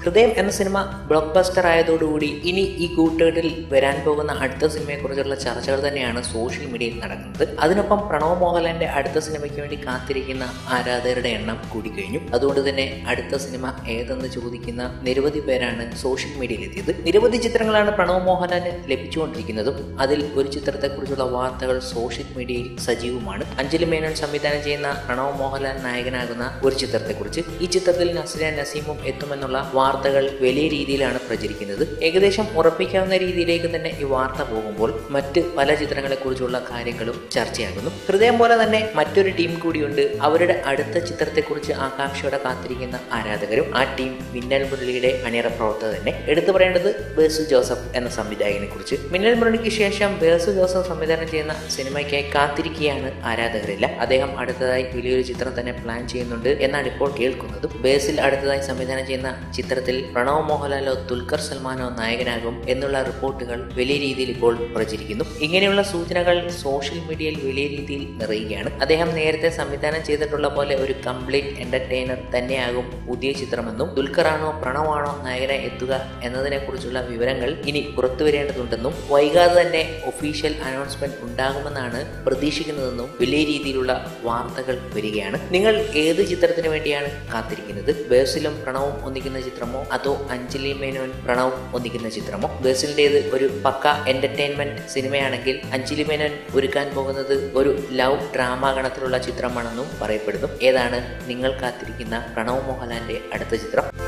ഹൃദയം എന്ന cinema block buster ആയതോടുകൂടി ഇനി ഈ കൂട്ടുകെട്ടിൽ വരാൻ പോകുന്ന അടുത്ത സിനിമയെക്കുറിച്ചുള്ള ചർച്ചകൾ തന്നെയാണ് സോഷ്യൽ മീഡിയയിൽ നടക്കുന്നത്. അതിനൊപ്പം പ്രണവ് മോഹൻലാലിന്റെ അടുത്ത സിനിമയ്ക്ക് വേണ്ടി കാത്തിരിക്കുന്ന ആരാധകരുടെ എണ്ണം കൂടിക്കഴിഞ്ഞു. അതുകൊണ്ട് തന്നെ അടുത്ത സിനിമ ഏതെന്ന് ചോദിക്കുന്ന നിരവധി പേരാണ് സോഷ്യൽ മീഡിയയിൽ എത്തിയത്. നിരവധി ചിത്രങ്ങളാണ് പ്രണവ് മോഹൻലാലിന് ലഭിച്ചുകൊണ്ടിരിക്കുന്നതും അതിൽ ഒരു ചിത്രത്തെക്കുറിച്ചുള്ള വാർത്തകൾ സോഷ്യൽ മീഡിയയിൽ സജീവമാണ്. അഞ്ജലി മേനോൻ സംവിധാനം ചെയ്യുന്ന പ്രണവ് മോഹൻലാൽ നായകനാകുന്ന ഒരു ചിത്രത്തെക്കുറിച്ച്. ഈ ചിത്രത്തിൽ നസ്രിയ നസീമും എത്തുമെന്നുള്ള വാർത്തകൾ വലിയ രീതിയിലാണ് പ്രചരിക്കുന്നത്. ഏകദേശം ഉറപ്പിക്കാവുന്ന രീതിയിലേക്ക് തന്നെ ഈ വാർത്ത പോകുമ്പോൾ മറ്റ് പല ചിത്രങ്ങളെക്കുറിച്ചുള്ള കാര്യങ്ങളും ചർച്ചയാകുന്നു. ഹൃദയം പോലെ തന്നെ മറ്റൊരു ടീം കൂടിയുണ്ട്. അവരുടെ അടുത്ത ചിത്രത്തെക്കുറിച്ച് ആകാംക്ഷയോടെ കാത്തിരിക്കുന്ന ആരാധകരും. ആ ടീം മിന്നൽ മുരളിയുടെ അണിയറ പ്രവർത്തകർ തന്നെ. എടുത്തു പറയേണ്ടത് ബേസു ജോസഫ് എന്ന സംവിധായകനെ കുറിച്ച്. മിന്നൽ മുരളിക്ക് ശേഷം ബേസു ജോസഫ് സംവിധാനം ചെയ്യുന്ന സിനിമയ്ക്കായി കാത്തിരിക്കുകയാണ് ആരാധകരെല്ലാം. അദ്ദേഹം അടുത്തതായി വലിയൊരു ചിത്രം തന്നെ പ്ലാൻ ചെയ്യുന്നുണ്ട് എന്നാണ് ഇപ്പോൾ കേൾക്കുന്നത്. ബേസിൽ അടുത്തതായി സംവിധാനം ചെയ്യുന്ന ചിത്രത്തിൽ പ്രണവ് മോഹൻലാലോ ദുൽഖർ സൽമാനോ നായകനാകും എന്നുള്ള റിപ്പോർട്ടുകൾ വലിയ രീതിയിൽ ഇപ്പോൾ പ്രചരിക്കുന്നു. ഇങ്ങനെയുള്ള സൂചനകൾ സോഷ്യൽ മീഡിയയിൽ വലിയ രീതിയിൽ നിറയുകയാണ്. അദ്ദേഹം നേരത്തെ സംവിധാനം ചെയ്തിട്ടുള്ള പോലെ ഒരു കംപ്ലീറ്റ് എന്റർടൈനർ തന്നെയാകും പുതിയ ചിത്രമെന്നും ദുൽഖറാണോ പ്രണവാണോ നായകനായി എത്തുക എന്നതിനെ കുറിച്ചുള്ള വിവരങ്ങൾ ഇനി പുറത്തു വരേണ്ടതുണ്ടെന്നും വൈകാതെ തന്നെ ഒഫീഷ്യൽ അനൗൺസ്മെന്റ് ഉണ്ടാകുമെന്നാണ് പ്രതീക്ഷിക്കുന്നതെന്നും വലിയ രീതിയിലുള്ള വാർത്തകൾ വരികയാണ്. നിങ്ങൾ ഏത് ചിത്രത്തിന് വേണ്ടിയാണ് കാത്തിരിക്കുന്നത്? ബേസിലും പ്രണവും ഒന്നിക്കുന്ന ചിത്രമോ അതോ അഞ്ജലി മേനോൻ പ്രണവ് ഒന്നിക്കുന്ന ചിത്രമോ? ബേസിലിന്റേത് ഒരു പക്ക എന്റർടൈൻമെന്റ് സിനിമയാണെങ്കിൽ അഞ്ജലി മേനോൻ ഒരുക്കാൻ പോകുന്നത് ഒരു ലവ് ഡ്രാമ ഗണത്തിലുള്ള ചിത്രമാണെന്നും പറയപ്പെടുന്നു. ഏതാണ് നിങ്ങൾ കാത്തിരിക്കുന്ന പ്രണവ് മോഹൻലാലിന്റെ അടുത്ത ചിത്രം?